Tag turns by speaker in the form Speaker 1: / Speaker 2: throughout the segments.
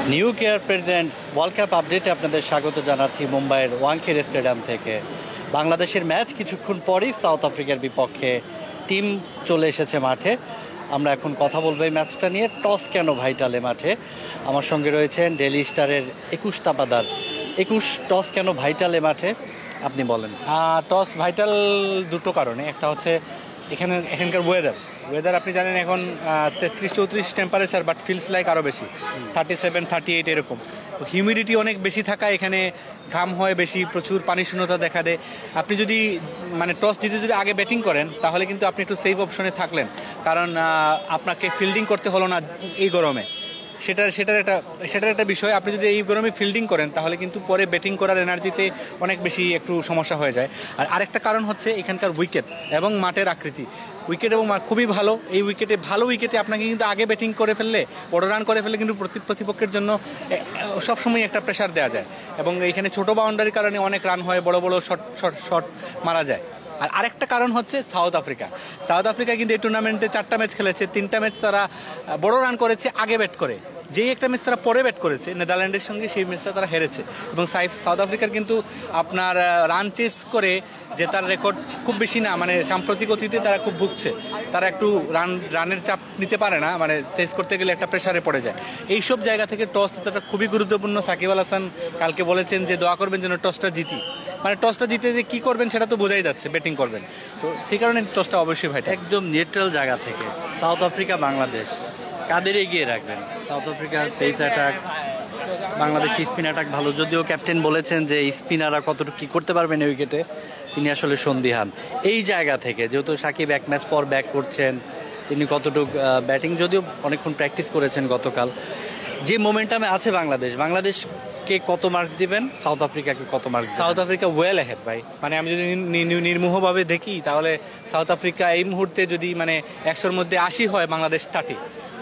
Speaker 1: New Care presents world cup আপডেটে আপনাদের স্বাগত জানাচ্ছি মুম্বাইয়ের ওয়াংখেড়ে স্টেডিয়াম থেকে। বাংলাদেশের ম্যাচ কিছুক্ষণ পরেই সাউথ আফ্রিকার বিপক্ষে টিম চলে এসেছে মাঠে। আমরা এখন কথা বলবো এই ম্যাচটা নিয়ে। টস কেন ভাইটালে মাঠে? আমার সঙ্গে রয়েছেন ডেইলি স্টারের 21 তাপাদার। 21, টস কেন ভাইটালে মাঠে আপনি বলেন।
Speaker 2: টস ভাইটাল দুটো কারণে। একটা হচ্ছে এখানকার ওয়েদার আপনি জানেন এখন 33-34 টেম্পারেচার, বাট ফিলস লাইক আরও বেশি, 37-38 এরকম। হিউমিডিটি অনেক বেশি থাকায় এখানে ঘাম হয় বেশি, প্রচুর পানি শূন্যতা দেখা দেয়। আপনি যদি টস জিতে যদি আগে ব্যাটিং করেন তাহলে কিন্তু আপনি একটু সেফ অপশনে থাকলেন, কারণ আপনাকে ফিল্ডিং করতে হলো না এই গরমে। সেটার একটা বিষয়। আপনি যদি এই গরমে ফিল্ডিং করেন তাহলে কিন্তু পরে ব্যাটিং করার এনার্জিতে অনেক বেশি একটু সমস্যা হয়ে যায়। আর আরেকটা কারণ হচ্ছে এখানকার উইকেট এবং মাঠের আকৃতি। উইকেট এবং মাঠ খুবই ভালো। এই ভালো উইকেটে আপনাকে কিন্তু আগে ব্যাটিং করে ফেললে, বড় রান করে ফেললে কিন্তু প্রতিপক্ষের জন্য সবসময় একটা প্রেশার দেওয়া যায়। এবং এইখানে ছোট বাউন্ডারির কারণে অনেক রান হয়, বড় বড় শট মারা যায়। আর আরেকটা কারণ হচ্ছে সাউথ আফ্রিকা কিন্তু এই টুর্নামেন্টে 4টা ম্যাচ খেলেছে, 3টা ম্যাচ তারা বড় রান করেছে আগে ব্যাট করে। যেই একটা ম্যাচ তারা পরে ব্যাট করেছে নেদারল্যান্ডের সঙ্গে, সেই ম্যাচটা তারা হেরেছে। এবং সাউথ আফ্রিকার কিন্তু আপনার রান চেস করে জেতার রেকর্ড খুব বেশি না, সাম্প্রতিক অতীতে তারা খুব ভুগছে। তারা একটু রানের চাপ নিতে পারে না, চেস করতে গেলে একটা প্রেশারে পড়ে যায়। এইসব জায়গা থেকে টস জেতাটা খুবই গুরুত্বপূর্ণ। সাকিব আল হাসান কালকে বলেছেন যে দোয়া করবেন যেন টসটা জিতি। টসটা জিতে যে কী করবেন সেটা তো বোঝাই যাচ্ছে, ব্যাটিং করবেন। তো সেই কারণে টসটা অবশ্যই ভাই
Speaker 1: একদম নিউট্রাল জায়গা থেকে সাউথ আফ্রিকা বাংলাদেশ কাদের এগিয়ে রাখবেন? সাউথ আফ্রিকার pace attack, Bangladeshi spin attack ভালো, যদিও ক্যাপ্টেন বলেছেন যে স্পিনাররা কতটুকু কী করতে পারবেন এই উইকেটে তিনি আসলে সন্দিহান। এই জায়গা থেকে যেহেতু সাকিব এক ম্যাচ পর ব্যাক করছেন, তিনি কতটুকু ব্যাটিং যদিও অনেকক্ষণ প্র্যাকটিস করেছেন গতকাল, যে মোমেন্টামে আছে বাংলাদেশকে কত মার্কস দিবেন, সাউথ আফ্রিকাকে কত marks?
Speaker 2: South Africa well ahead ভাই। আমি যদি নির্মোহভাবে দেখি তাহলে সাউথ আফ্রিকা এই মুহূর্তে যদি 100-র মধ্যে 80 হয়, বাংলাদেশ 30।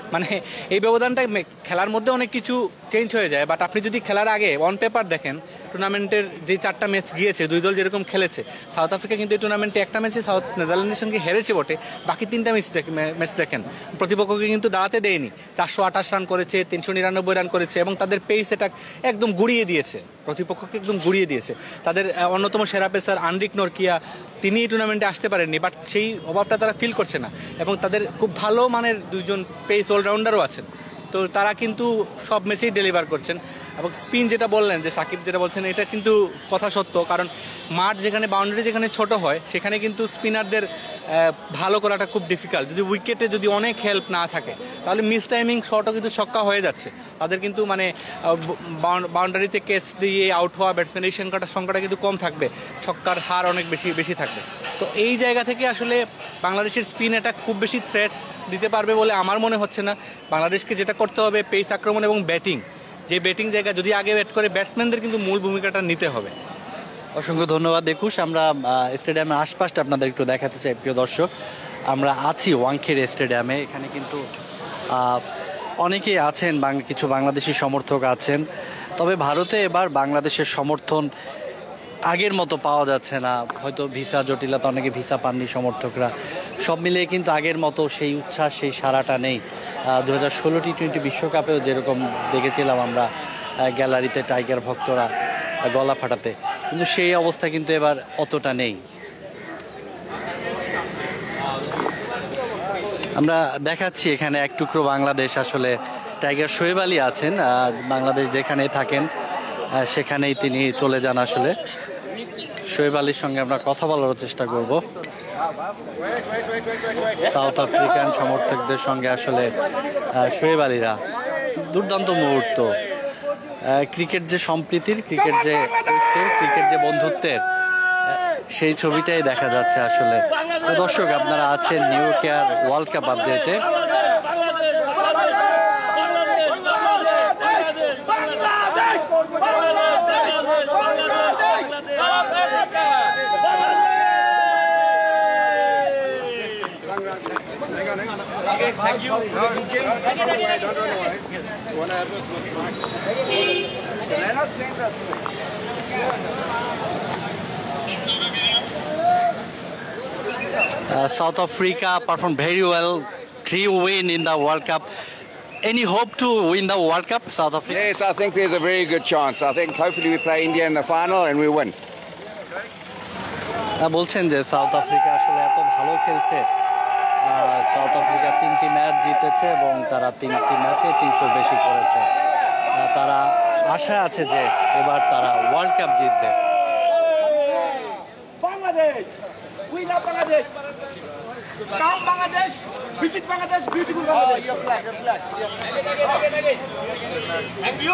Speaker 2: এই ব্যবধানটা খেলার মধ্যে অনেক কিছু চেঞ্জ হয়ে যায়। বাট আপনি যদি খেলার আগে অন পেপার দেখেন, টুর্নামেন্টের যে 4টা ম্যাচ গিয়েছে, দুই দল যেরকম খেলেছে, সাউথ আফ্রিকা কিন্তু এই টুর্নামেন্টে একটা ম্যাচে নেদারল্যান্ডের সঙ্গে হেরেছে বটে, বাকি 3টা ম্যাচ দেখেন প্রতিপক্ষকে কিন্তু দাঁড়াতে দেয়নি। 428 রান করেছে, 399 রান করেছে, এবং তাদের পেস এটা একদম গুড়িয়ে দিয়েছে, প্রতিপক্ষকে একদম গুড়িয়ে দিয়েছে। তাদের অন্যতম সেরা পেসার আনরিক নরকিয়া, তিনি এই টুর্নামেন্টে আসতে পারেননি, বাট সেই অভাবটা তারা ফিল করছে না। এবং তাদের খুব ভালো মানের দুইজন পেস অলরাউন্ডারও আছেন, তো তারা কিন্তু সব ম্যাচেই ডেলিভার করছেন। এবং স্পিন যেটা বললেন, যে সাকিব যেটা বলছেন, এটা কিন্তু কথা সত্য, কারণ মাঠ যেখানে বাউন্ডারি যেখানে ছোট হয় সেখানে কিন্তু স্পিনারদের ভালো করাটা খুব ডিফিকাল্ট। উইকেটে যদি অনেক হেল্প না থাকে তাহলে মিস টাইমিং শটও কিন্তু ছক্কা হয়ে যাচ্ছে। তাদের কিন্তু বাউন্ডারিতে ক্যাচ দিয়ে আউট হওয়া ব্যাটসম্যান এই সংখ্যাটা কিন্তু কম থাকবে, ছক্কার হার অনেক বেশি থাকবে। তো এই জায়গা থেকে আসলে বাংলাদেশের স্পিন অ্যাটাক খুব বেশি থ্রেট দিতে পারবে বলে আমার মনে হচ্ছে না। বাংলাদেশকে যেটা করতে হবে, পেস আক্রমণ এবং ব্যাটিং, যে ব্যাটিং জায়গা যদি আগে ব্যাট করে ব্যাটসম্যানদের কিন্তু মূল ভূমিকাটা নিতে হবে।
Speaker 1: অসংখ্য ধন্যবাদ। আমরা স্টেডিয়ামের আশপাশটা আপনাদের একটু দেখাতে চাই। প্রিয় দর্শক, আমরা আছি ওয়াংখেড়ে স্টেডিয়ামে। এখানে কিন্তু অনেকেই আছেন, কিছু বাংলাদেশি সমর্থক আছেন। তবে ভারতে এবার বাংলাদেশের সমর্থন আগের মতো পাওয়া যাচ্ছে না, হয়তো ভিসা জটিলতা, অনেকে ভিসা পাননি সমর্থকরা। সব মিলিয়ে কিন্তু আগের মতো সেই উচ্ছ্বাস, সেই সারাটা নেই। 2016 টি-20 বিশ্বকাপেও যেরকম দেখেছিলাম আমরা গ্যালারিতে টাইগার ভক্তরা গলা ফাটাতে, কিন্তু সেই অবস্থা কিন্তু এবার অতটা নেই। আমরা দেখাচ্ছি এখানে এক টুকরো বাংলাদেশ, আসলে টাইগার শোয়েব আলী আছেন, বাংলাদেশ যেখানে থাকেন সেখানেই তিনি চলে যান। আসলে শোয়েব আলীর সঙ্গে আমরা কথা বলার চেষ্টা করব। সাউথ আফ্রিকান সমর্থকদের সঙ্গে আসলে শোয়েব আলীরা, দুর্দান্ত মুহূর্ত। ক্রিকেট যে সম্প্রীতির, ক্রিকেট যে বন্ধুত্বের, সেই ছবিটাই দেখা যাচ্ছে আসলে। তো দর্শক, আপনারা আছেন নিউ কেয়ার ওয়ার্ল্ড কাপ আপডেটে।
Speaker 3: Thank you.
Speaker 1: South Africa performed very well, 3 win in the World Cup. Any hope to win the World Cup, South Africa?
Speaker 4: Yes, I think there's a very good chance. I think hopefully we play India in the final and we win.
Speaker 1: বলছেন যে south Africa আসলে এত ভালো খেলছে, south Africa 3টি match জিতেছে এবং তারা 3টি ম্যাচে 300 বেশি করেছে। তারা আশা আছে যে এবার তারা ওয়ার্ল্ড কাপ জিতবে।
Speaker 3: Bangladesh, we love Bangladesh. Come Bangladesh, visit Bangladesh, beautiful Bangladesh. Your flag. Again. And you.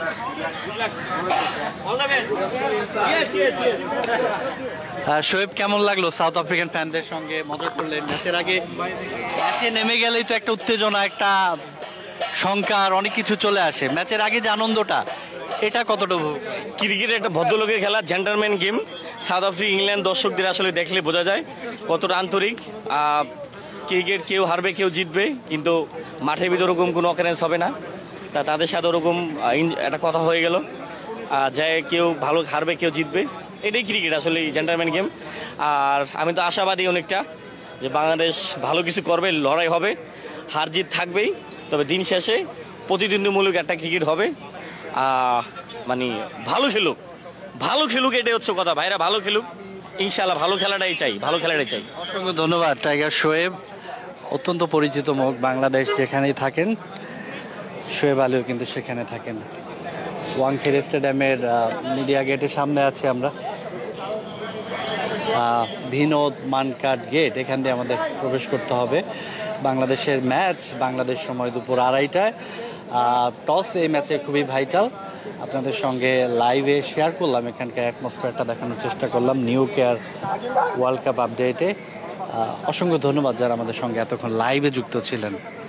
Speaker 3: All the best. Yes.
Speaker 1: Shoaib, কেমন লাগলো সাউথ আফ্রিকান ফ্যানদের সঙ্গে মজা করলেন ম্যাচের আগে? ম্যাচে নেমে গেলেই তো একটা উত্তেজনা, একটা শঙ্কা, অনেক কিছু চলে আসে। ম্যাচের আগে যে আনন্দটা, এটা কতটুকু?
Speaker 5: ক্রিকেট একটা ভদ্রলোকের খেলা, gentleman game. South Africa England দর্শকদের আসলে দেখলে বোঝা যায় কতটা আন্তরিক। ক্রিকেট কেউ হারবে কেউ জিতবে, কিন্তু মাঠের ভিতরে ওরকম কোনো অকারেন্স হবে না। তাদের সাথে ওরকম একটা কথা হয়ে গেল যে কেউ ভালো হারবে কেউ জিতবে, এটাই ক্রিকেট আসলে জেন্টালম্যান গেম। আর আমি তো আশাবাদী অনেকটা যে বাংলাদেশ ভালো কিছু করবে, লড়াই হবে, হার জিত থাকবেই, তবে দিন শেষে প্রতিদ্বন্দ্বীমূলক একটা ক্রিকেট হবে। মানে ভালো খেলুক, এটাই হচ্ছে কথা। ভাইরা ভালো খেলুক, ইনশাল্লাহ ভালো খেলাটাই চাই।
Speaker 1: অসংখ্য ধন্যবাদ টাইগার শোয়েব, অত্যন্ত পরিচিত মুখ। বাংলাদেশ যেখানেই থাকেন, শোয়েব আলীও কিন্তু সেখানে থাকেন। ওয়াংখেড়ে স্টেডিয়ামের মিডিয়া গেটের সামনে আছি আমরা। বিনোদ মানকাট গেট, এখান দিয়ে আমাদের প্রবেশ করতে হবে। বাংলাদেশের ম্যাচ, বাংলাদেশ সময় দুপুর 2:30টায়। টস এই ম্যাচে খুবই ভাইটাল। আপনাদের সঙ্গে লাইভে শেয়ার করলাম, এখানকার অ্যাটমসফিয়ারটা দেখানোর চেষ্টা করলাম নিউ কেয়ার ওয়ার্ল্ড কাপ আপডেটে। অসংখ্য ধন্যবাদ যারা আমাদের সঙ্গে এতক্ষণ লাইভে যুক্ত ছিলেন।